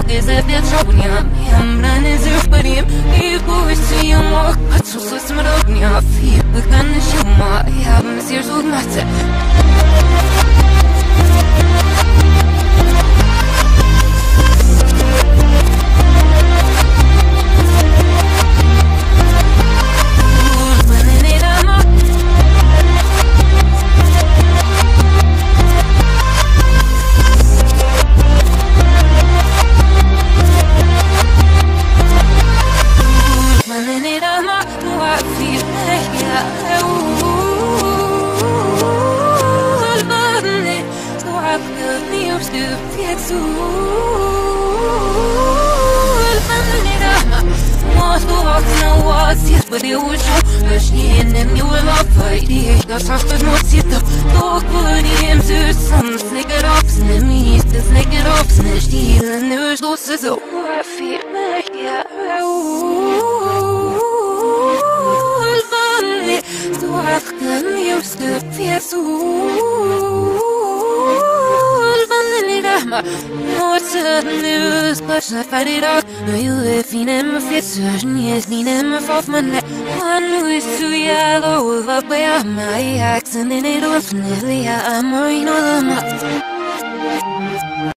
Is ветровня, я мраны зюбарим, и пусть я мог отсутствовать смородня, и пока ничего, я бы съезжу в мате. But it was you, точнее, не милого пойди. Я сахар носит, то курим зюсом. Snicker up, snimmy, snicker up, snitch, and there's no sizzle. I feel like, yeah, so I can use the fears. No, it's a news, but I fight it out. No, you live in my face, yes, need him off my neck. One who is too yellow, love by my accent, and it was nearly a marine or the